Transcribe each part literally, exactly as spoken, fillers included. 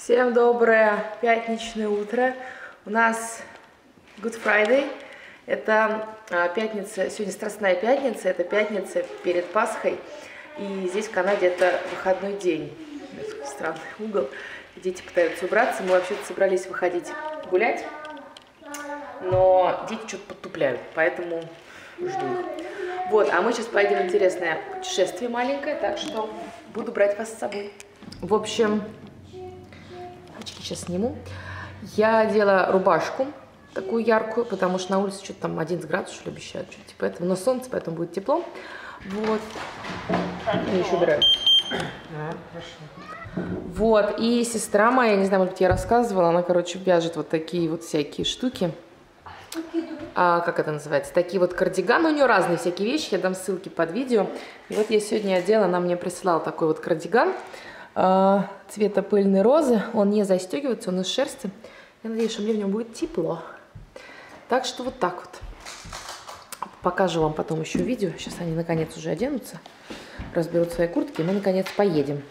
Всем доброе пятничное утро. У нас Good Friday. Это пятница, сегодня Страстная пятница, это пятница перед Пасхой. И здесь в Канаде это выходной день. Странный угол. Дети пытаются убраться. Мы вообще-то собрались выходить гулять. Но дети что-то подтупляют, поэтому жду их. Вот, а мы сейчас поедем в интересное путешествие маленькое, так что буду брать вас с собой. В общем, очки сейчас сниму. Я одела рубашку такую яркую, потому что на улице что-то там одиннадцать градусов, что ли, обещают, что-то типа этого, но солнце, поэтому будет тепло. Вот. Я еще убираю. А, хорошо. Вот, и сестра моя, не знаю, может быть, я рассказывала, она, короче, вяжет вот такие вот всякие штуки. А, как это называется? Такие вот кардиганы. У нее разные всякие вещи, я дам ссылки под видео. И вот я сегодня одела, она мне прислала такой вот кардиган а, цвета пыльной розы. Он не застегивается, он из шерсти. Я надеюсь, что мне в нем будет тепло. Так что вот так вот. Покажу вам потом еще видео. Сейчас они наконец уже оденутся, разберут свои куртки, и мы наконец поедем.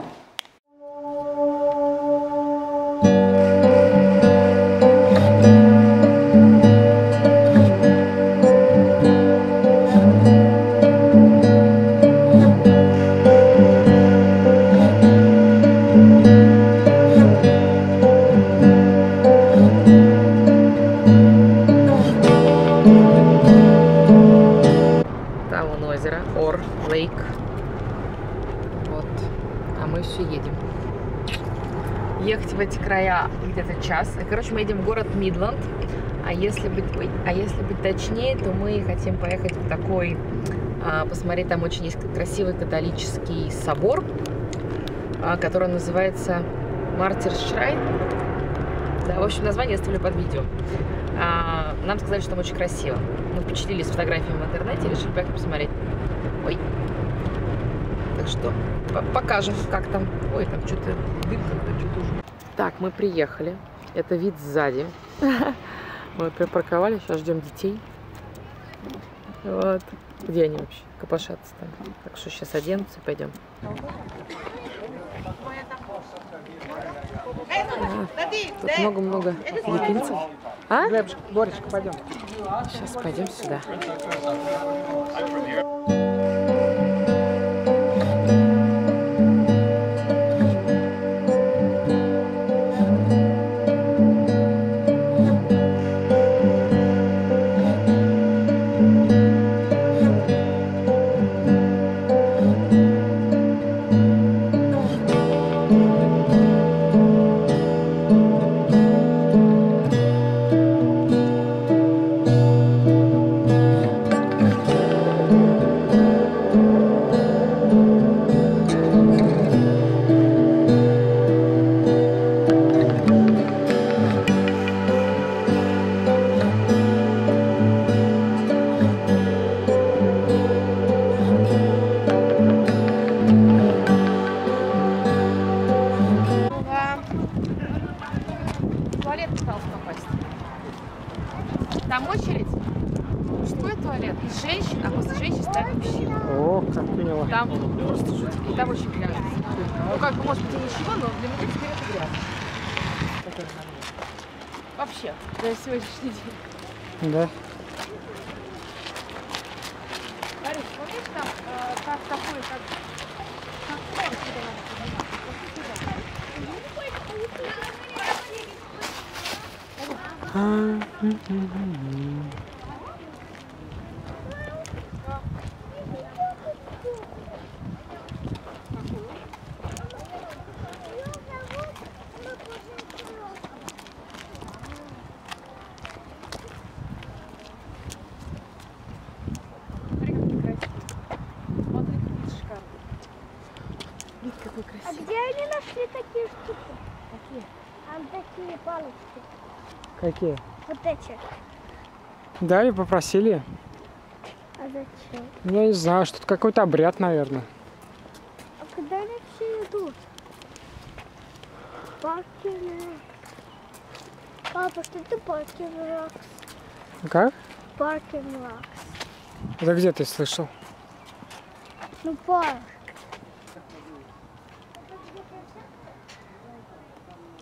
Ор, Лейк. Вот. А мы все едем. Ехать в эти края где-то час. И, короче, мы едем в город Мидланд. А если быть, ой, а если быть точнее, то мы хотим поехать в такой, а, посмотреть, там очень есть красивый католический собор, а, который называется Мартирс Шрайн. Да, в общем, название я оставлю под видео. А, нам сказали, что там очень красиво. Мы впечатлились фотографиями в интернете и решили поехать посмотреть. Ой. Так что покажем, как там. Ой, там что-то дым какой-то, что-то уже. Так, мы приехали. Это вид сзади. Мы припарковали, сейчас ждем детей. Вот. Где они вообще? Копошатся там. Так что сейчас оденутся и пойдем. А, тут много-много филиппинцев. А? Боречка, пойдем. Сейчас пойдем сюда. Там очередь, мужской туалет, женщин, а после женщин ставят мужчин. О, как поняла. Там просто жуть, и там очень грязно. Ну как бы, может быть, и ничего, но для меня теперь это грязно. Вообще, за сегодняшний день. Да. Борис, помнишь там, э, как такой, как... как какой красивый. А где они нашли такие штуки? Какие? Там такие палочки. Какие? Вот эти. Дали, попросили. А зачем? Я не знаю, что-то какой-то обряд, наверное. А куда они все идут? Паркинг. Папа, что это паркинг ракс? Как? Паркинг ракс. Это где ты слышал? Ну, парк.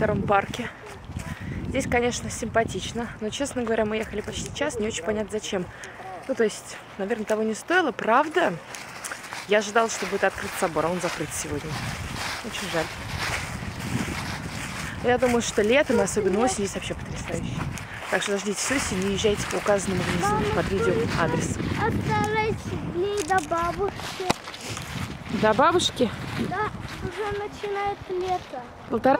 некотором парке. Здесь, конечно, симпатично, но, честно говоря, мы ехали почти час, не очень понятно зачем. Ну, то есть, наверное, того не стоило, правда. Я ожидала, что будет открыт собор, а он закрыт сегодня. Очень жаль. Я думаю, что летом, особенно осенью, здесь вообще потрясающе. Так что дождитесь осени и езжайте по указанному внизу под видео адресу. Осталось дней до бабушки. До бабушки? Да, уже начинает лето. Полтора.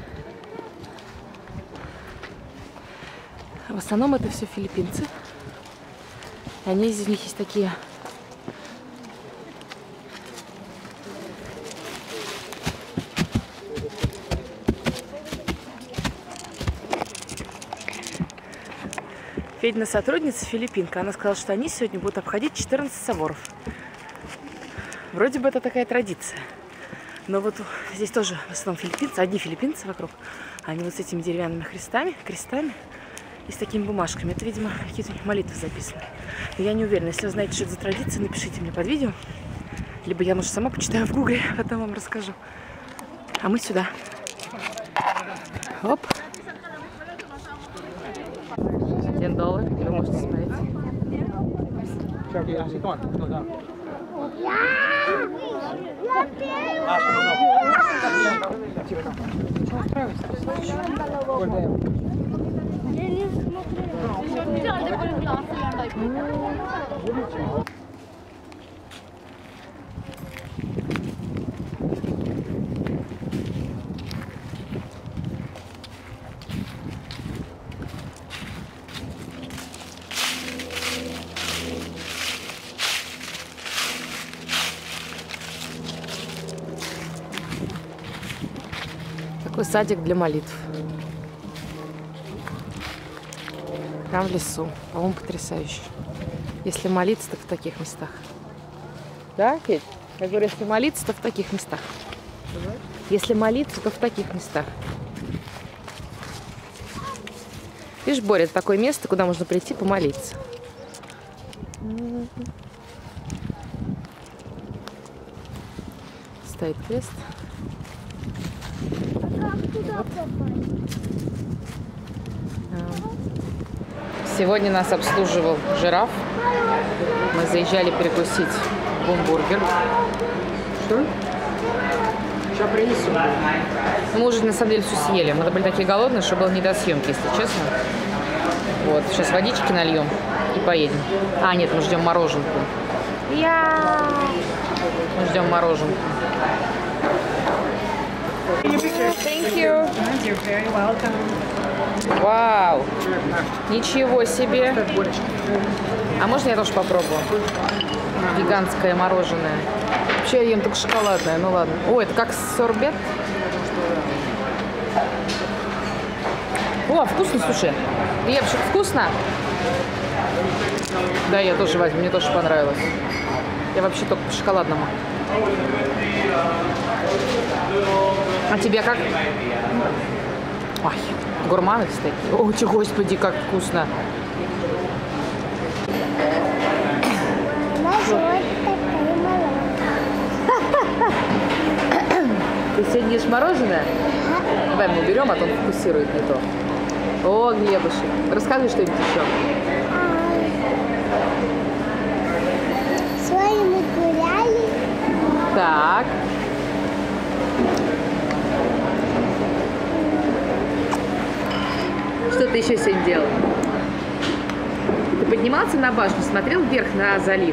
В основном это все филиппинцы. И они, из них есть такие... Федина сотрудница филиппинка, она сказала, что они сегодня будут обходить четырнадцать соборов. Вроде бы это такая традиция. Но вот здесь тоже в основном филиппинцы, одни филиппинцы вокруг. Они вот с этими деревянными крестами, крестами и с такими бумажками. Это, видимо, какие-то молитвы записаны. Но я не уверена. Если вы знаете, что это за традиция, напишите мне под видео. Либо я, может, сама почитаю в гугле, потом вам расскажу. А мы сюда. Оп. Один доллар. Вы можете смотреть. Такой садик для молитв. Прям в лесу. По-моему, потрясающе. Если молиться, то в таких местах. Да, Федь? Я говорю, если молиться, то в таких местах. Если молиться, то в таких местах. Видишь, Боря, это такое место, куда можно прийти помолиться. Стоит крест. Сегодня нас обслуживал жираф. Мы заезжали перекусить в бумбургер. Что? Сейчас принесу. Мы уже на самом деле все съели. Мы были такие голодные, что было не до съемки, если честно. Вот, сейчас водички нальем и поедем. А, нет, мы ждем мороженку. Я. Мы ждем мороженку. Thank you. You're very welcome. Вау! Ничего себе! А можно я тоже попробую? Гигантское мороженое. Вообще я ем только шоколадное, ну ладно. О, это как сорбет? О, вкусно, слушай. Лепшик, вкусно? Да, я тоже возьму, мне тоже понравилось. Я вообще только по шоколадному. А тебе как? Ой, гурманы, кстати. О, че, господи, как вкусно. Ты сегодня ешь мороженое? Давай мы уберем, а то он фокусирует не то. О, Глебушек, расскажи что-нибудь еще. С вами мы гуляли. Так. Что ты еще сегодня делал? Ты поднимался на башню, смотрел вверх на залив?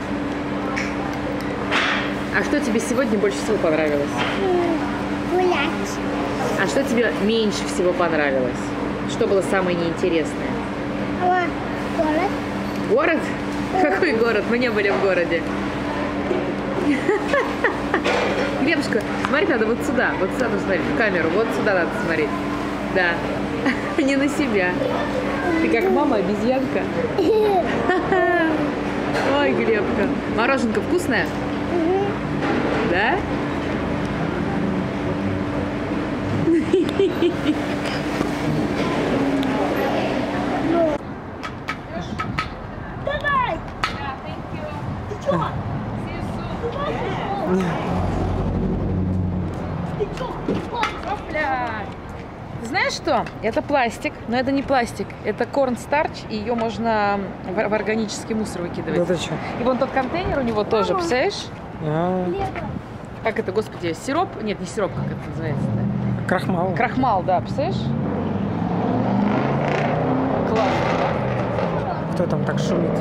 А что тебе сегодня больше всего понравилось? Гулять. А что тебе меньше всего понравилось? Что было самое неинтересное? А, город. Город? Какой город? Мы не были в городе. Глебушка, смотреть надо вот сюда. Вот сюда нужно смотреть, в камеру. Вот сюда надо смотреть. Да. Не на себя. Ты как мама обезьянка. Ой, Глебка. Мороженка вкусная? Да? Давай. Ты чё? Ты чё? Опля! что? Это пластик, но это не пластик. Это корнстарч, и ее можно в, в органический мусор выкидывать. Да ты что? И вон тот контейнер у него тоже, представляешь? А, Как это, господи, сироп? Нет, не сироп, как это называется? Да? крахмал. Крахмал, да, представляешь? Классно. Кто там так шумит?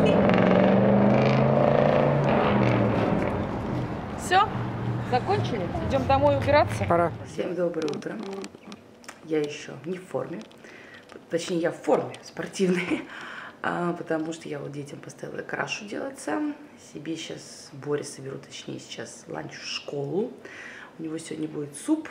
Все, закончили? Идем домой убираться? Пора. Всем доброе утро. Я еще не в форме. Точнее, я в форме спортивной. А, потому что я вот детям поставила кашу делать сам. Себе сейчас Боря соберу, точнее, сейчас ланч в школу. У него сегодня будет суп.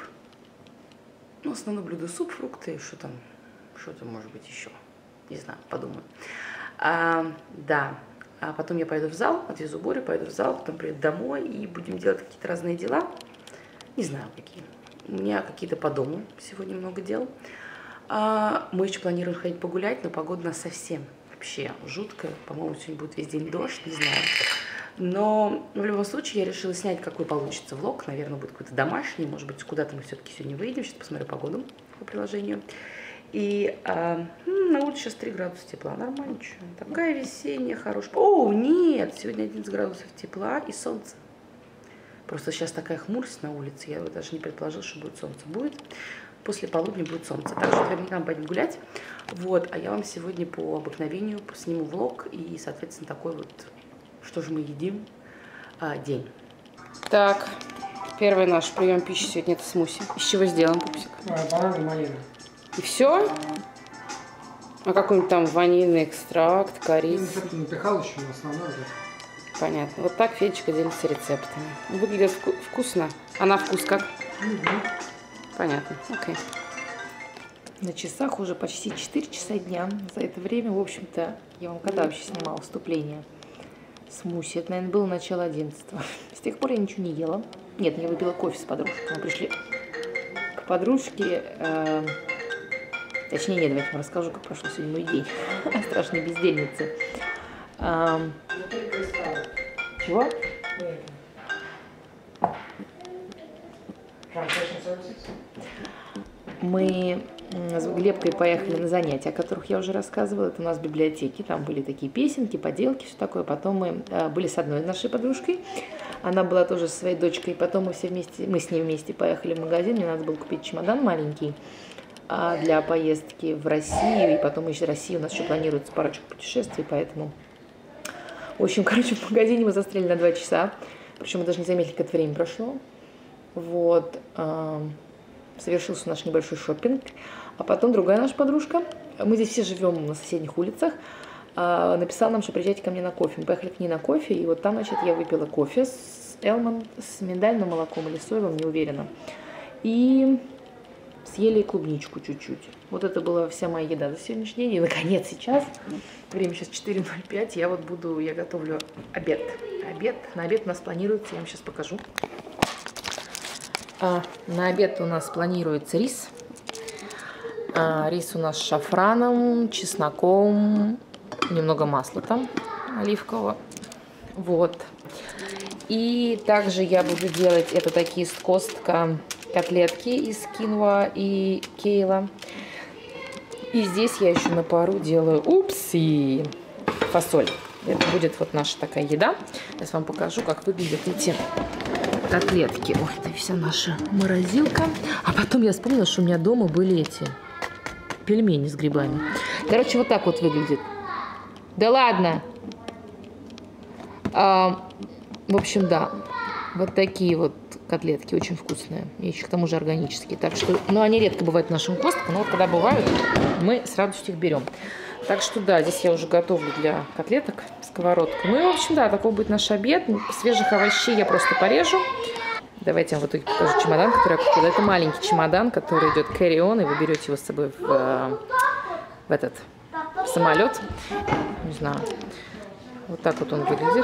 Ну, основное блюдо суп, фрукты. Что там? Что там может быть еще? Не знаю, подумаю. А, да. А потом я пойду в зал, отвезу Борю, пойду в зал, потом приеду домой и будем делать какие-то разные дела. Не знаю, какие. У меня какие-то по дому сегодня много дел. А, мы еще планируем ходить погулять, но погода у нас совсем вообще жуткая. По-моему, сегодня будет весь день дождь, не знаю. Но в любом случае я решила снять, какой получится влог. Наверное, будет какой-то домашний. Может быть, куда-то мы все-таки сегодня выйдем. Сейчас посмотрю погоду по приложению. И а, на улице сейчас три градуса тепла. Нормально, что? Такая весенняя, хорошая. О, нет! Сегодня одиннадцать градусов тепла и солнце. Просто сейчас такая хмурость на улице. Я даже не предположила, что будет солнце. Будет. После полудня будет солнце. Так что наверняка мы пойдем гулять. Вот. А я вам сегодня по обыкновению сниму влог. И, соответственно, такой вот, что же мы едим, а, день. Так, первый наш прием пищи сегодня это смуси. Из чего сделан, пупсик? Банан и малина. И все? А какой-нибудь там ванильный экстракт, корица? Ну, напихал еще, но основное. Понятно. Вот так Федечка делится рецептами. Выглядит вку вкусно. А на вкус как? Угу. Понятно. Окей. На часах уже почти четыре часа дня. За это время, в общем-то, я вам когда вообще снимала вступление? Смуси. Это, наверное, было начало одиннадцатого. С тех пор я ничего не ела. Нет, я выпила кофе с подружкой. Мы пришли к подружке. Э Точнее, нет, давайте я вам расскажу, как прошел сегодня мой день. Страшной бездельницы. А, чего? Мы с Глебкой поехали на занятия, о которых я уже рассказывала. Это у нас в библиотеке. Там были такие песенки, поделки, все такое. Потом мы были с одной нашей подружкой. Она была тоже со своей дочкой. Потом мы все вместе, мы с ней вместе поехали в магазин. Мне надо было купить чемодан маленький для поездки в Россию, и потом еще Россия, у нас еще планируется парочку путешествий, поэтому, в общем, короче, в магазине мы застряли на два часа, причем мы даже не заметили, как это время прошло, вот, совершился наш небольшой шопинг, а потом другая наша подружка, мы здесь все живем на соседних улицах, написала нам, что приезжайте ко мне на кофе, мы поехали к ней на кофе, и вот там, значит, я выпила кофе с Элман, с миндальным молоком или соевым, не уверена, и съели клубничку чуть-чуть. Вот это была вся моя еда за сегодняшний день. И, наконец, сейчас, время сейчас четыре ноль пять, я вот буду, я готовлю обед. Обед, на обед у нас планируется, я вам сейчас покажу. А, на обед у нас планируется рис. А, рис у нас с шафраном, чесноком, немного масла там оливкового. Вот. И также я буду делать, это такие с костка, котлетки из киноа и кейла. И здесь я еще на пару делаю, упси, фасоль. Это будет вот наша такая еда. Сейчас вам покажу, как выглядят эти котлетки. Ой, это вся наша морозилка. А потом я вспомнила, что у меня дома были эти пельмени с грибами. Короче, вот так вот выглядит. Да ладно. А, в общем, да. Вот такие вот котлетки, очень вкусные. И еще к тому же органические. Так что, ну, они редко бывают в нашем Костко, но вот когда бывают, мы с радостью их берем. Так что, да, здесь я уже готовлю для котлеток сковородку. Ну и, в общем, да, такой будет наш обед. Свежих овощей я просто порежу. Давайте я вам в итоге покажу чемодан, который я купила. Это маленький чемодан, который идет carry-on, и вы берете его с собой в, в этот в самолет. Не знаю. Вот так вот он выглядит.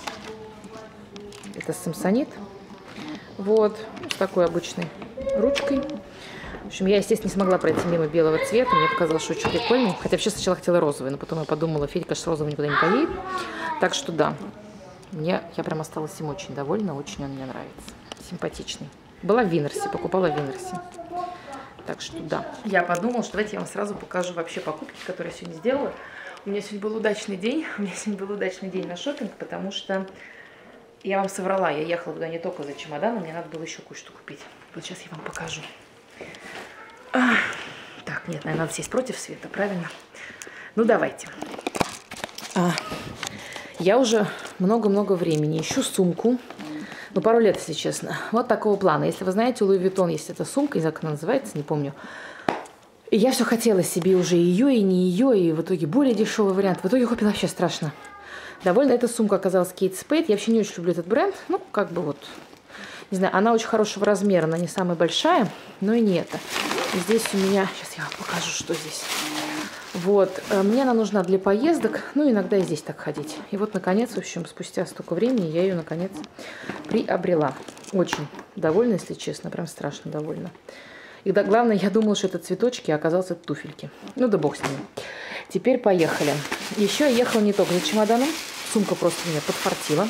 Это самсонит. Вот, с такой обычной ручкой. В общем, я, естественно, не смогла пройти мимо белого цвета. Мне показалось, что очень прикольный. Хотя вообще сначала хотела розовый, но потом я подумала, Федька с розовым никуда не поедет. Так что да, мне, я прям осталась им очень довольна, очень он мне нравится. Симпатичный. Была в Винерсе, покупала в Винерсе. Так что да. Я подумала, что давайте я вам сразу покажу вообще покупки, которые я сегодня сделала. У меня сегодня был удачный день. У меня сегодня был удачный день на шопинг, потому что я вам соврала. Я ехала туда не только за чемоданом, мне надо было еще кое-что купить. Вот сейчас я вам покажу. А, так, нет, наверное, надо сесть против света, правильно? Ну, давайте. А, я уже много-много времени ищу сумку. Ну, пару лет, если честно. Вот такого плана. Если вы знаете, у Луи Виттон есть эта сумка, не знаю, как она называется, не помню. И я все хотела себе уже ее, и не ее, и в итоге более дешевый вариант. В итоге купила вообще страшно. Довольно эта сумка оказалась Kate Spade. Я вообще не очень люблю этот бренд. Ну, как бы вот, не знаю, она очень хорошего размера, она не самая большая, но и не это. И здесь у меня, сейчас я вам покажу, что здесь. Вот, мне она нужна для поездок, ну, иногда и здесь так ходить. И вот, наконец, в общем, спустя столько времени я ее, наконец, приобрела. Очень довольна, если честно, прям страшно довольна. И да, главное, я думала, что это цветочки, а оказалось, это туфельки. Ну, да бог с ними. Теперь поехали. Еще я ехала не только за чемоданом, сумка просто меня подфартила.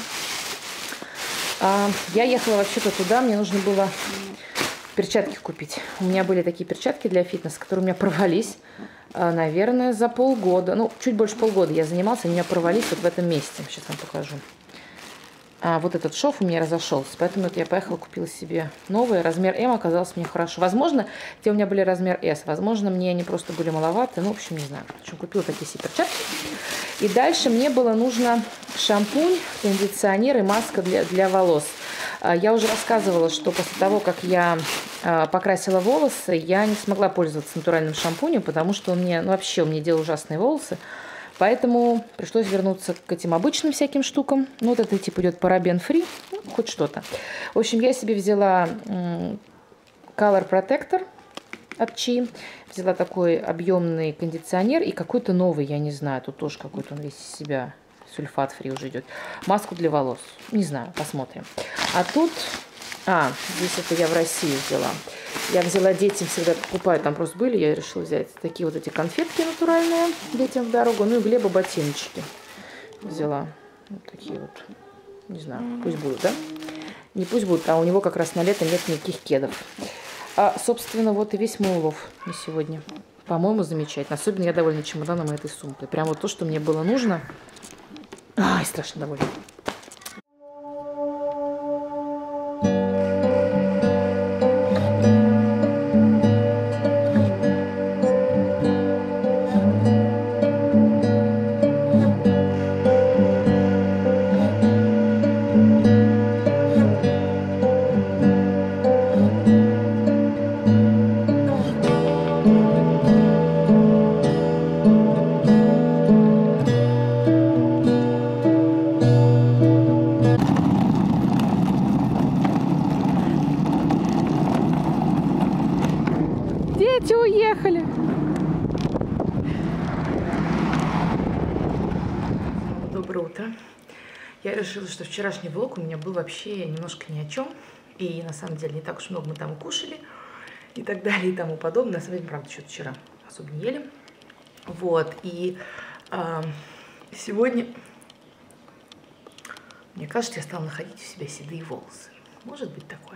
А, я ехала вообще-то туда, мне нужно было перчатки купить. У меня были такие перчатки для фитнеса, которые у меня порвались. Наверное, за полгода, ну, чуть больше полгода я занимался, они у меня порвались вот в этом месте. Сейчас вам покажу. А вот этот шов у меня разошелся, поэтому вот я поехала, купила себе новые. Размер М оказался мне хорошо. Возможно, те у меня были размер С, возможно, мне они просто были маловаты, ну, в общем, не знаю. В общем, купила такие себе перчатки. И дальше мне было нужно шампунь, кондиционер и маска для, для волос. Я уже рассказывала, что после того, как я покрасила волосы, я не смогла пользоваться натуральным шампунем, потому что он мне, ну, вообще, он мне делал ужасные волосы. Поэтому пришлось вернуться к этим обычным всяким штукам. Ну, вот это типа идет парабен-фри, ну, хоть что-то. В общем, я себе взяла Color Protector от Чи. Взяла такой объемный кондиционер и какой-то новый, я не знаю, тут тоже какой-то он весь из себя, сульфат-фри уже идет. Маску для волос, не знаю, посмотрим. А тут, а, здесь это я в России взяла. Я взяла детям, всегда покупаю, там просто были, я решила взять такие вот эти конфетки натуральные детям в дорогу. Ну и Глеба ботиночки взяла. Вот такие вот, не знаю, пусть будут, да? Не пусть будут, а у него как раз на лето нет никаких кедов. А, собственно, вот и весь мой улов на сегодня. По-моему, замечательно. Особенно я довольна чемоданом и этой сумкой. Прям вот то, что мне было нужно. Ай, страшно довольна. Дети уехали. Доброе утро. Я решила, что вчерашний влог у меня был вообще немножко ни о чем. И на самом деле не так уж много мы там кушали. И так далее и тому подобное. На самом деле, правда, что-то вчера особо не ели. Вот. И э, сегодня, мне кажется, я стала находить у себя седые волосы. Может быть такое?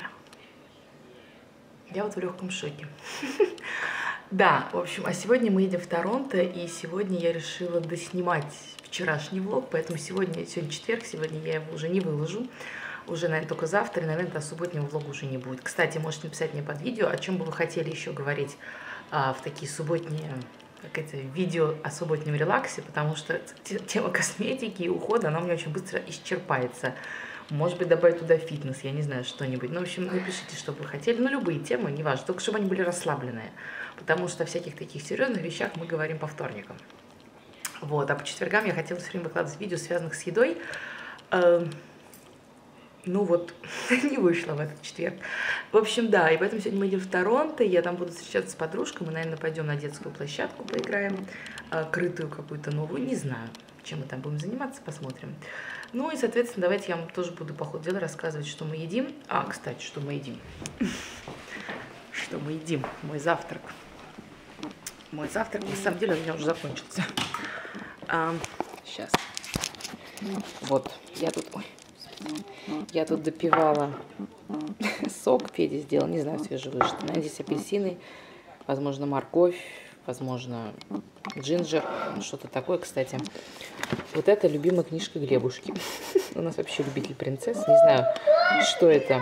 Я вот в легком шоке. Да, в общем, а сегодня мы едем в Торонто, и сегодня я решила доснимать вчерашний влог, поэтому сегодня, сегодня четверг, сегодня я его уже не выложу. Уже, наверное, только завтра, и, наверное, до субботнего влога уже не будет. Кстати, можете написать мне под видео, о чем бы вы хотели еще говорить а, в такие субботние, как это, видео о субботнем релаксе, потому что тема косметики и ухода, она у меня очень быстро исчерпается. Может быть, добавить туда фитнес, я не знаю, что-нибудь. Ну, в общем, напишите, что вы хотели. Ну, любые темы, неважно, только чтобы они были расслабленные. Потому что о всяких таких серьезных вещах мы говорим по вторникам. Вот, а по четвергам я хотела все время выкладывать видео, связанных с едой. Э, ну вот, не вышло в этот четверг. В общем, да, и поэтому сегодня мы идем в Торонто, я там буду встречаться с подружкой, мы, наверное, пойдем на детскую площадку, поиграем, э, крытую какую-то новую, не знаю, чем мы там будем заниматься, посмотрим. Ну и, соответственно, давайте я вам тоже буду по ходу дела рассказывать, что мы едим. А, кстати, что мы едим. Что мы едим. Мой завтрак. Мой завтрак, на самом деле, у меня уже закончился. А, сейчас. Вот, я тут... Ой, я тут допивала сок, Федя сделал, не знаю, свежевыжатый. Наверное, здесь апельсины Возможно, морковь, возможно, джинджер, что-то такое. Кстати, вот это любимая книжка Глебушки. У нас вообще любитель принцесс. Не знаю, что это.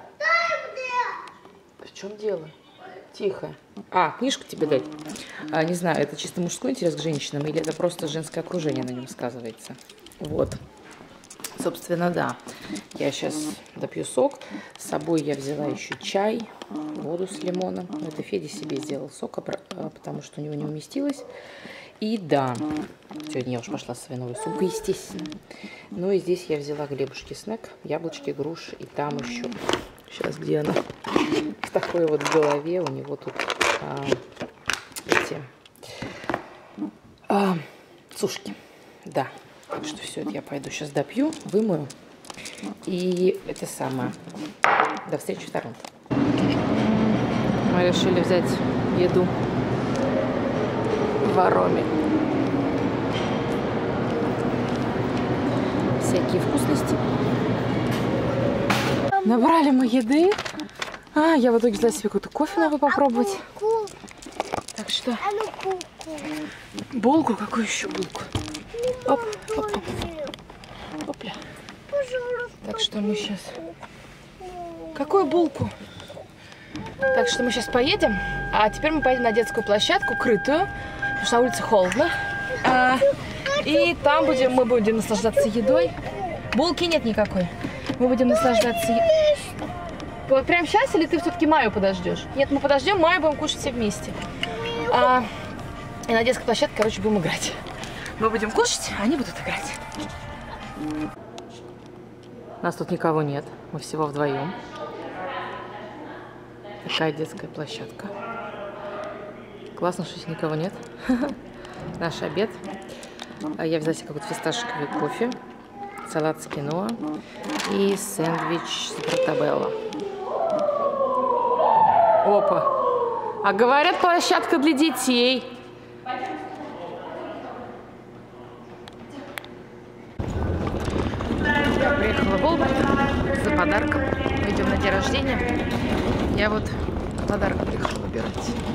В чем дело? Тихо. А, книжку тебе дать? А, не знаю, это чисто мужской интерес к женщинам или это просто женское окружение на нем сказывается. Вот. Собственно, да. Я сейчас допью сок. С собой я взяла еще чай, воду с лимоном. Это Федя себе сделал сок, потому что у него не уместилось. И да, сегодня я уж пошла со своей новой сумкой, естественно. Ну и здесь я взяла Глебушки снэк, яблочки, груши. И там еще, сейчас где она, в такой вот голове у него тут а, эти а, сушки. Да. Так что все это я пойду сейчас допью, вымою. И это самое. До встречи в Торонто. Мы решили взять еду в Ароме. Всякие вкусности. Набрали мы еды. А, я в итоге взяла себе какой-то кофе новый попробовать. Так что... Булку? Какую еще булку? Оп, оп, оп. Опля. Так что мы сейчас... Какую булку? Так что мы сейчас поедем. А теперь мы поедем на детскую площадку, крытую. Потому что на улице холодно. А, и там будем, мы будем наслаждаться едой. Булки нет никакой. Мы будем наслаждаться едой. Вот прямо сейчас или ты все-таки Майю подождешь? Нет, мы подождем, Майю будем кушать все вместе. А, и на детской площадке, короче, будем играть. Мы будем кушать, а они будут играть. Нас тут никого нет. Мы всего вдвоем. Такая детская площадка. Классно, что здесь никого нет. Наш обед. Я взяла себе какой-то фисташковый кофе, салат с киноа и сэндвич с портабелло. Опа! А говорят, площадка для детей. Я приехала в Волборт за подарком. Мы идем на день рождения. Я вот подарок приехала выбирать.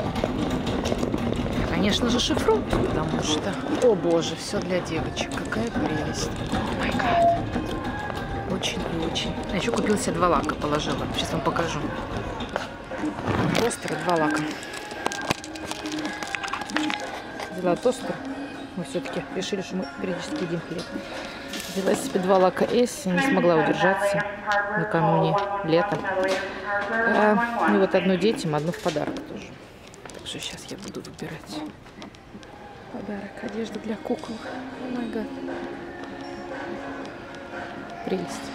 Конечно же, шифруют, потому что... О боже, все для девочек. Какая прелесть. О май гад. Очень и очень. А еще купила себе два лака, положила. Сейчас вам покажу. Тостер и два лака. Взяла тостер. Мы все-таки решили, что мы периодически едим хлеб. Взяла себе два лака Эсси, не смогла удержаться накануне лета. А, ну вот одну детям, одну в подарок тоже. Так что сейчас я буду выбирать подарок. Одежда для кукол. О май гад. Прелесть.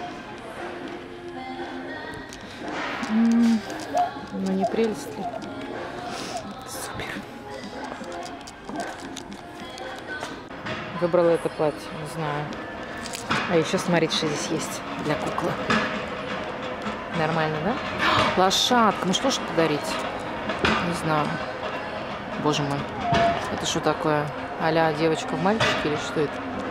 М-м, ну не прелесть ли? Супер. Выбрала это платье, не знаю. А еще смотрите, что здесь есть для куклы. Нормально, да? Лошадка. Ну что ж подарить? Не знаю. Боже мой. Это что такое? А-ля девочка в мальчике или что это?